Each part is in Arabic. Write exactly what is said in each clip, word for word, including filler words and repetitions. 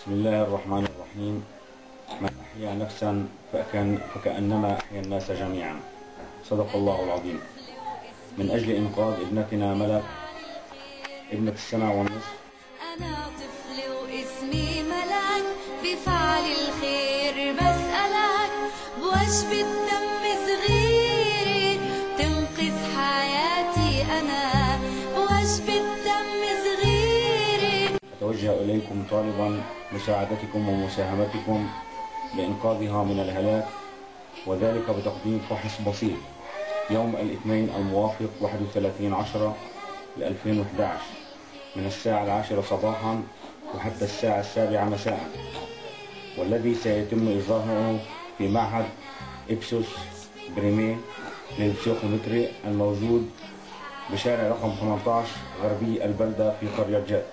بسم الله الرحمن الرحيم. من أحيا نفسا فكان فكأنما أحيا الناس جميعا. صدق الله العظيم. من أجل إنقاذ ابنتنا ملك ابنة السنة والنصف. أنا طفل واسمي ملك، بفعل الخير بسألك، بوجبة دم صغيرة تنقذ حياتي أنا، بوجبة دم صغيرة. أتوجه إليكم طالبا مساعدتكم ومساهمتكم لإنقاذها من الهلاك، وذلك بتقديم فحص بسيط يوم الاثنين الموافق واحد وثلاثين عشرة ألفين وإحدى عشر من الساعة العاشرة صباحا وحتى الساعة السابعة مساء، والذي سيتم إجراؤه في معهد إبسوس بريمي للبسيكومتري الموجود بشارع رقم ثمانية عشر غربي البلدة في قرية جات.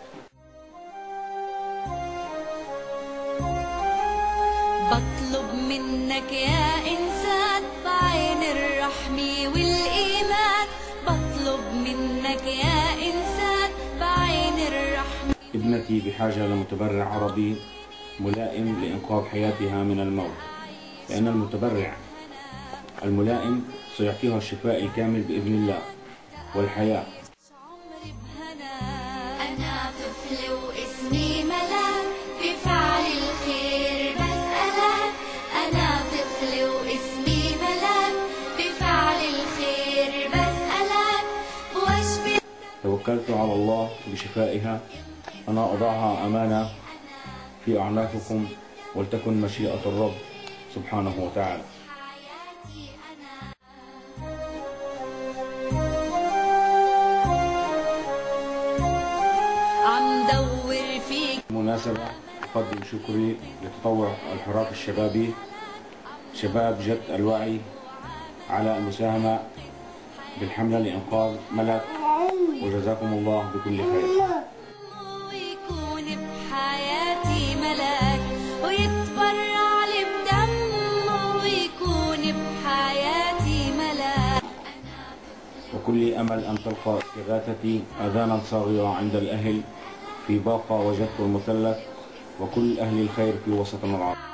بطلب منك يا إنسان بعين الرحمة والإيمان، بطلب منك يا إنسان بعين الرحمة. ابنتي بحاجة لمتبرع عربي ملائم لإنقاذ حياتها من الموت، لأن المتبرع الملائم سيعطيها الشفاء الكامل بإذن الله والحياة. أنا طفل واسمي ملك، بفعل الخير بسألك. أنا طفل واسمي ملك، بفعل الخير بسألك، بوجبة. توكلت على الله بشفائها، أنا أضعها أمانة في أعناقكم، ولتكن مشيئة الرب سبحانه وتعالى. عم دور فيك. بالمناسبة أقدم شكري لتطوع الحراك الشبابي شباب جت الوعي على المساهمة بالحملة لإنقاذ ملك، وجزاكم الله بكل خير. ويكون بحياتي ملك، ويتبرع لي بدمه، ويكون بحياتي ملك. وكل أمل أن تلقى إغاثتي آذانا صاغية عند الأهل في باقة وجت والمثلث وكل أهل الخير في وسطنا العربي.